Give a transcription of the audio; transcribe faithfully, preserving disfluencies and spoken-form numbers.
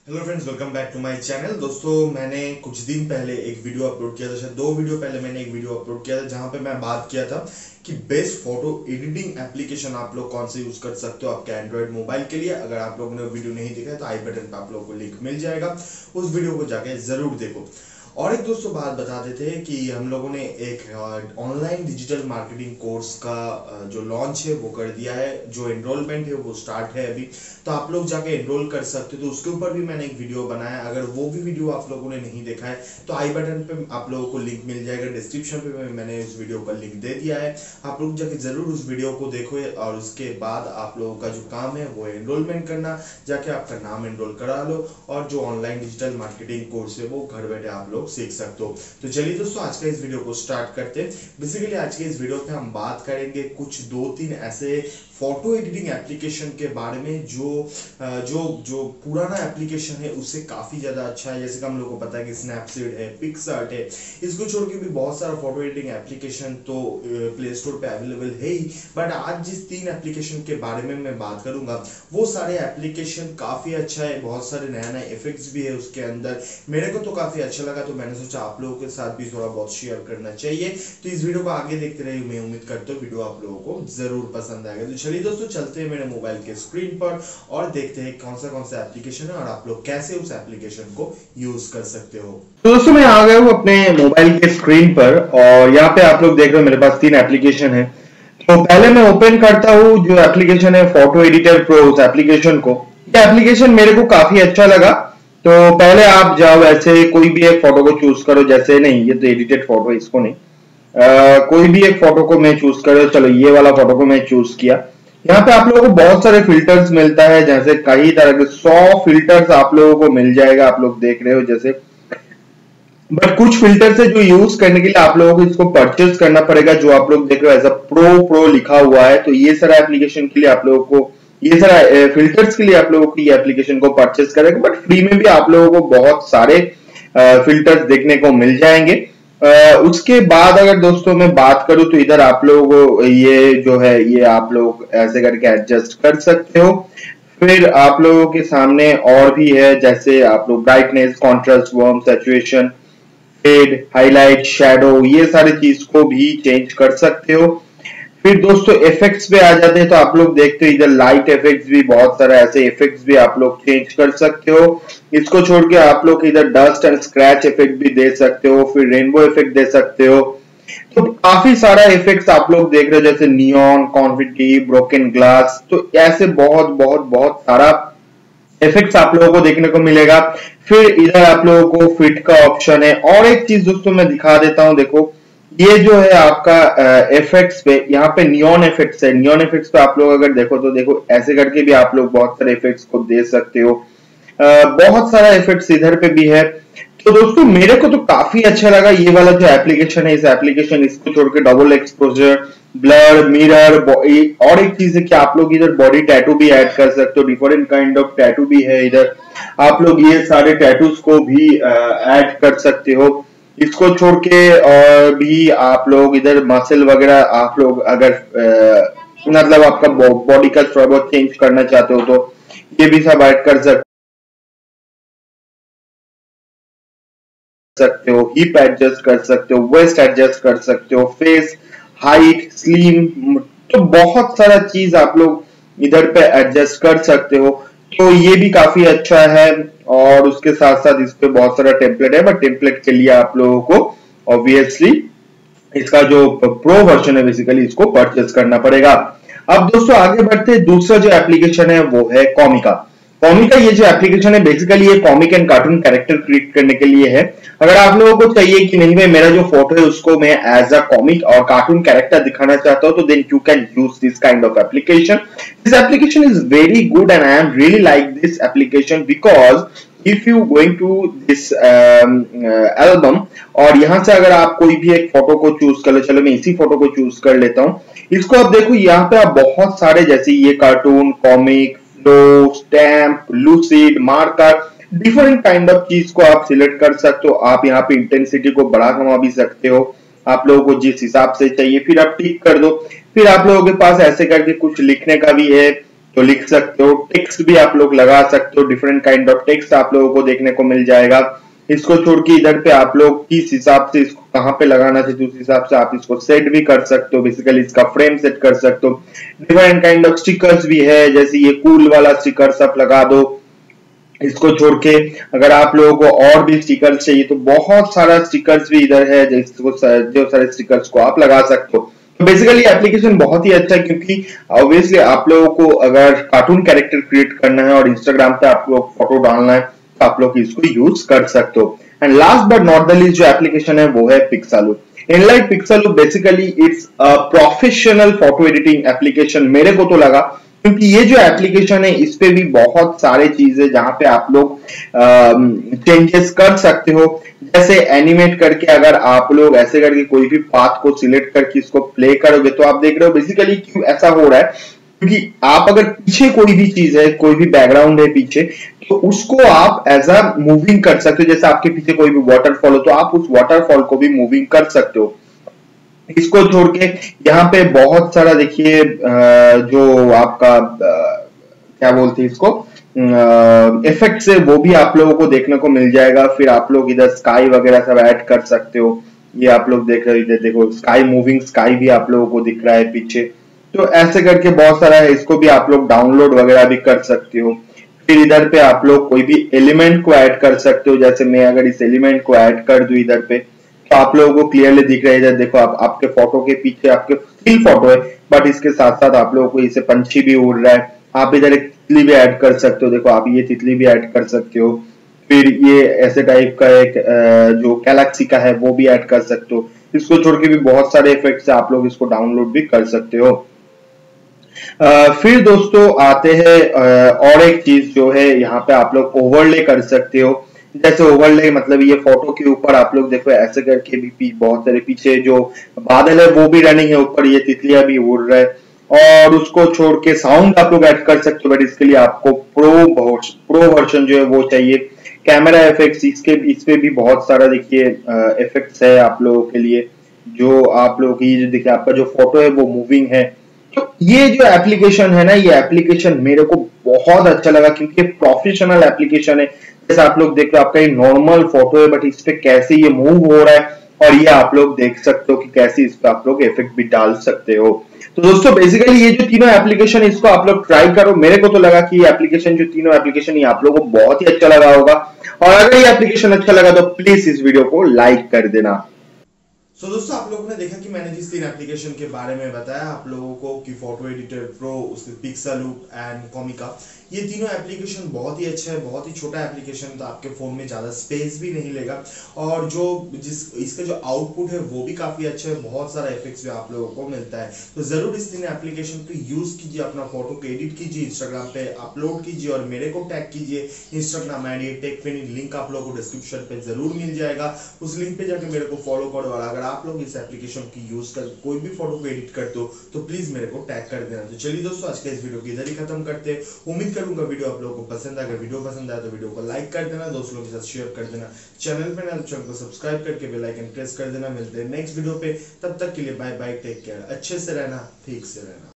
Hello friends, welcome back to my channel. दोस्तों, मैंने कुछ दिन पहले एक वीडियो अपलोड किया था, शायद दो वीडियो पहले मैंने एक वीडियो अपलोड किया था जहां पे मैं बात किया था कि बेस्ट फोटो एडिटिंग एप्लीकेशन आप लोग कौन से यूज कर सकते हो आपके एंड्रॉइड मोबाइल के लिए। अगर आप लोगों ने वीडियो नहीं देखा है तो आई बटन पे आप लोगों को लिंक मिल जाएगा, उस वीडियो को जाके जरूर देखो। और एक दोस्तों बात बता देते हैं कि हम लोगों ने एक ऑनलाइन डिजिटल मार्केटिंग कोर्स का जो लॉन्च है वो कर दिया है, जो एनरोलमेंट है वो स्टार्ट है अभी, तो आप लोग जाके एनरोल कर सकते हो। तो उसके ऊपर भी मैंने एक वीडियो बनाया, अगर वो भी वीडियो आप लोगों ने नहीं देखा है तो आई बटन पे आप लोगों को लिंक मिल जाएगा, डिस्क्रिप्शन पे मैंने उस वीडियो का लिंक दे दिया है। आप लोग जाके जरूर उस वीडियो को देखो और उसके बाद आप लोगों का जो काम है वो एनरोलमेंट करना, जाके आपका नाम एनरोल करा लो और जो ऑनलाइन डिजिटल मार्केटिंग कोर्स है वो घर बैठे आप लोग सीख सकते हो। तो चलिए दोस्तों, आज का इस वीडियो को स्टार्ट करते हैं। बेसिकली आज के इस वीडियो पे हम बात करेंगे कुछ दो तीन ऐसे फोटो एडिटिंग एप्लीकेशन के बारे में जो जो जो पुराना एप्लीकेशन है उससे काफी ज्यादा अच्छा है। जैसे कि हम लोग को पता है कि स्नैपसीड है, पिक्सआर्ट है, इसको छोड़ के भी बहुत सारा फोटो एडिटिंग एप्लीकेशन तो प्ले स्टोर पे अवेलेबल है ही। बट आज जिस तीन एप्लीकेशन के बारे में मैं बात करूंगा वो सारे एप्लीकेशन काफी अच्छा है, बहुत सारे नया नया इफेक्ट्स भी है उसके अंदर। मेरे को तो काफी अच्छा लगा, तो मैंने सोचा आप लोगों के साथ भी थोड़ा बहुत शेयर करना चाहिए। तो इस वीडियो को आगे देखते रहिए, मैं उम्मीद करता हूँ वीडियो आप लोगों को जरूर पसंद आएगा। तो चलिए दोस्तों, चलते हैं मेरे मोबाइल के स्क्रीन पर और देखते हैं कौन सा कौन सा एप्लीकेशन है और आप लोग कैसे उस एप्लीकेशन को यूज कर सकते हो। तो दोस्तों मैं आ गया हूँ अपने मोबाइल के स्क्रीन पर और यहाँ पे आप लोग देख रहे हो मेरे पास तीन एप्लीकेशन है। तो पहले मैं ओपन करता हूँ जो एप्लीकेशन है फोटो एडिटर प्रो, उस एप्लीकेशन को। ये एप्लीकेशन मेरे को काफी अच्छा लगा। तो पहले आप जाओ, ऐसे कोई भी एक फोटो को चूज करो। जैसे नहीं, ये तो एडिटेड फोटो, इसको नहीं, आ, कोई भी एक फोटो को मैं चूज करो। चलो ये वाला फोटो को मैं चूज किया। यहाँ पे आप लोगों को बहुत सारे फिल्टर्स मिलता है, जैसे कई तरह के सौ फिल्टर्स आप लोगों को मिल जाएगा। आप लोग देख रहे हो जैसे, बट कुछ फिल्टर्स है जो यूज करने के लिए आप लोगों को इसको परचेज करना पड़ेगा। जो आप लोग देख रहे हो एज अ प्रो प्रो लिखा हुआ है, तो ये सारा एप्लीकेशन के लिए आप लोगों को, ये सारा फिल्टर्स के लिए आप लोगों को ये एप्लीकेशन को परचेज करेगा। बट फ्री में भी आप लोगों को बहुत सारे फिल्टर्स देखने को मिल जाएंगे। Uh, उसके बाद अगर दोस्तों मैं बात करूं तो इधर आप लोगों को ये जो है ये आप लोग ऐसे करके एडजस्ट कर सकते हो। फिर आप लोगों के सामने और भी है, जैसे आप लोग brightness, contrast, warm, saturation, fade, highlight, shadow, ये सारी चीज को भी चेंज कर सकते हो। फिर दोस्तों इफेक्ट्स पे आ जाते हैं, तो आप लोग देखते हो इधर लाइट इफेक्ट्स भी, बहुत सारे ऐसे इफेक्ट्स भी आप लोग चेंज कर सकते हो। इसको छोड़ के आप लोग इधर डस्ट एंड स्क्रैच इफेक्ट भी दे सकते हो, फिर रेनबो इफेक्ट दे सकते हो। तो काफी सारा इफेक्ट्स आप लोग देख रहे हो, जैसे नियॉन, कॉन्फिटी, ब्रोकन ग्लास, तो ऐसे बहुत बहुत बहुत सारा इफेक्ट्स आप लोगों को देखने को मिलेगा। फिर इधर आप लोगों को फिट का ऑप्शन है। और एक चीज दोस्तों मैं दिखा देता हूं, देखो ये जो है आपका इफेक्ट्स पे, यहाँ पे नियॉन इफेक्ट्स है। नियॉन इफेक्ट्स पे आप लोग अगर देखो तो देखो ऐसे करके भी आप लोग बहुत सारे इफेक्ट्स को दे सकते हो। आ, बहुत सारा इफेक्ट्स इधर पे भी है। तो दोस्तों मेरे को तो काफी अच्छा लगा ये वाला जो एप्लीकेशन है। इस एप्लीकेशन इसको छोड़ के डबल एक्सपोजर, ब्लर, मिरर, और एक चीज है कि आप लोग इधर बॉडी टैटू भी ऐड कर सकते हो। डिफरेंट काइंड ऑफ टैटू भी है इधर, आप लोग ये सारे टैटूज को भी ऐड कर सकते हो। इसको छोड़ के और भी आप लोग इधर मसल वगैरह, आप लोग अगर आ, मतलब आपका बॉडी का थोड़ा बहुत चेंज करना चाहते हो तो ये भी सब ऐड कर सकते सकते हो। हिप एडजस्ट कर सकते हो, वेस्ट एडजस्ट कर सकते हो, फेस हाइट, स्लिम, तो बहुत सारा चीज आप लोग इधर पे एडजस्ट कर सकते हो। तो ये भी काफी अच्छा है। और उसके साथ साथ इस पे बहुत सारा टेम्पलेट है, बट टेम्पलेट के लिए आप लोगों को ऑब्वियसली इसका जो प्रो वर्जन है बेसिकली इसको परचेस करना पड़ेगा। अब दोस्तों आगे बढ़ते हैं, दूसरा जो एप्लीकेशन है वो है कॉमिका। कॉमिका ये जो एप्लीकेशन है बेसिकली ये comic and cartoon character create करने के लिए है। अगर आप लोगों को चाहिए कि नहीं भाई मेरा जो फोटो है उसको मैं एज अ कॉमिक और कार्टून कैरेक्टर दिखाना चाहता हूं, तो then you can use this kind of application. This application is very good and I am really like this application because if you going to this album और यहां से अगर आप कोई भी एक फोटो को चूज कर लो, चलो मैं इसी फोटो को चूज कर लेता हूं। इसको आप देखो यहाँ पे आप बहुत सारे, जैसे ये cartoon, comic, flow, stamp, lucid, marker, different kind of चीज को आप सिलेक्ट कर सकते हो। आप यहाँ पे इंटेंसिटी को बढ़ा कमा भी सकते हो, आप लोगों को जिस हिसाब से चाहिए। फिर आप टिक कर दो। फिर आप लोगों के पास ऐसे करके कुछ लिखने का भी है तो लिख सकते हो। टेक्स्ट भी आप लोग लगा सकते हो, डिफरेंट काइंड ऑफ टेक्स्ट आप लोगों को देखने को मिल जाएगा। इसको छोड़ के इधर पे आप लोग किस हिसाब से इसको कहाँ पे लगाना चाहिए उस हिसाब से आप इसको सेट भी कर सकते हो। बेसिकली इसका फ्रेम सेट कर सकते हो। डिफरेंट काइंड ऑफ स्टिकर्स भी है, जैसे ये कूल वाला स्टिकर्स आप लगा दो। इसको छोड़ के अगर आप लोगों को और भी स्टिकर्स चाहिए तो बहुत सारा स्टिकर्स भी इधर है, जिसको जो सारे स्टिकर्स को आप लगा सकते हो। तो बेसिकली एप्लीकेशन बहुत ही अच्छा है, क्योंकि ऑब्वियसली आप लोगों को अगर कार्टून कैरेक्टर क्रिएट करना है और इंस्टाग्राम पे आप लोग फोटो डालना है तो आप लोग इसको यूज कर सकते हो। And last but not the least जो एप्लीकेशन है वो है Pixaloop. Enlight Pixaloop basically it's a professional photo editing application मेरे को तो लगा, क्योंकि ये जो एप्लीकेशन है इस पे भी बहुत सारे चीजें जहां पे आप लोग चेंजेस कर सकते हो। जैसे एनिमेट करके अगर आप लोग ऐसे करके कोई भी पाथ को सिलेक्ट करके इसको प्ले करोगे तो आप देख रहे हो बेसिकली क्यों ऐसा हो रहा है, क्योंकि आप अगर पीछे कोई भी चीज है, कोई भी बैकग्राउंड है पीछे, तो उसको आप एज अ मूविंग कर सकते हो। जैसे आपके पीछे कोई भी वाटरफॉल हो तो आप उस वाटरफॉल को भी मूविंग कर सकते हो। इसको छोड़ के यहाँ पे बहुत सारा देखिए जो आपका क्या बोलते हैं इसको इफेक्ट्स है वो भी आप लोगों को देखने को मिल जाएगा। फिर आप लोग इधर स्काई वगैरह सब ऐड कर सकते हो। ये आप लोग देख रहे हो, इधर देखो स्काई, मूविंग स्काई भी आप लोगों को दिख रहा है पीछे। तो ऐसे करके बहुत सारा है, इसको भी आप लोग डाउनलोड वगैरह भी कर सकते हो। फिर इधर पे आप लोग कोई भी एलिमेंट को ऐड कर सकते हो। जैसे मैं अगर इस एलिमेंट को ऐड कर दूं इधर पे तो आप लोगों को क्लियरली दिख रहा है। इधर देखो आप आपके फोटो के पीछे आपके स्टिल फोटो है, बट इसके साथ साथ आप लोगों को इसे पंछी भी उड़ रहा है। आप इधर एक तितली भी ऐड कर सकते हो। देखो आप ये तितली भी ऐड कर सकते हो। फिर ये ऐसे टाइप का एक जो गैलेक्सी का है वो भी ऐड कर सकते हो। इसको छोड़ के भी बहुत सारे इफेक्ट्स है, आप लोग इसको डाउनलोड भी कर सकते हो। Uh, फिर दोस्तों आते हैं uh, और एक चीज जो है यहाँ पे आप लोग ओवरले कर सकते हो। जैसे ओवरले मतलब ये फोटो के ऊपर आप लोग देखो ऐसे करके भी बहुत सारे पीछे जो बादल है वो भी रनिंग है, ऊपर ये तितलियां भी उड़ रहा है। और उसको छोड़ के साउंड आप लोग ऐड कर सकते हो, बट इसके लिए आपको प्रो प्रो वर्जन जो है वो चाहिए। कैमरा इफेक्ट्स इसके इस पे भी बहुत सारा देखिए इफेक्ट्स है आप लोगों के लिए, जो आप लोग की देखिए आपका जो फोटो है वो मूविंग है। तो ये जो एप्लीकेशन है ना, ये एप्लीकेशन मेरे को बहुत अच्छा लगा, क्योंकि प्रोफेशनल एप्लीकेशन है। जैसे आप लोग देख रहे हो आपका ये नॉर्मल फोटो है, बट इस पे कैसे ये मूव हो रहा है और ये आप लोग देख सकते हो कि कैसे इस पे आप लोग इफेक्ट भी डाल सकते हो। तो दोस्तों बेसिकली ये जो तीनों एप्लीकेशन है इसको आप लोग ट्राई करो। मेरे को तो लगा कि ये एप्लीकेशन जो तीनों एप्लीकेशन ये आप लोगों को बहुत ही अच्छा लगा होगा। और अगर ये एप्लीकेशन अच्छा लगा तो प्लीज इस वीडियो को लाइक कर देना। सो so, दोस्तों आप लोगों ने देखा कि मैंने जिस तीन एप्लीकेशन के बारे में बताया आप लोगों को कि फोटो एडिटर प्रो, उसके पिक्सालू एंड कॉमिका, ये तीनों एप्लीकेशन बहुत ही अच्छा है। बहुत ही छोटा एप्लीकेशन, तो आपके फोन में ज्यादा स्पेस भी नहीं लेगा। और जो जिस इसका जो आउटपुट है वो भी काफी अच्छा है। बहुत सारा इफेक्ट्स भी आप लोगों को मिलता है। तो जरूर इस तीन एप्लीकेशन को यूज कीजिए, अपना फोटो को एडिट कीजिए, इंस्टाग्राम पे अपलोड कीजिए और मेरे को टैग कीजिए। इंस्टाग्राम आईडी टेकफिनी, लिंक आप लोगों को डिस्क्रिप्शन पे जरूर मिल जाएगा। उस लिंक पे जाकर मेरे को फॉलो करो। और अगर आप लोग इस एप्लीकेशन की यूज कर कोई भी फोटो को एडिट करते हो तो प्लीज मेरे को टैग कर देना। तो चलिए दोस्तों आज के इस वीडियो को इधर ही खत्म करते हैं। उम्मीद करूंगा वीडियो आप लोगों को पसंद आएगा। वीडियो पसंद आया तो वीडियो को लाइक कर देना, दोस्तों के साथ शेयर कर देना। चैनल पे नए चैनल को सब्सक्राइब करके बेल आइकन प्रेस कर देना। मिलते हैं नेक्स्ट वीडियो पे, तब तक के लिए बाय बाय, टेक केयर, अच्छे से रहना, ठीक से रहना।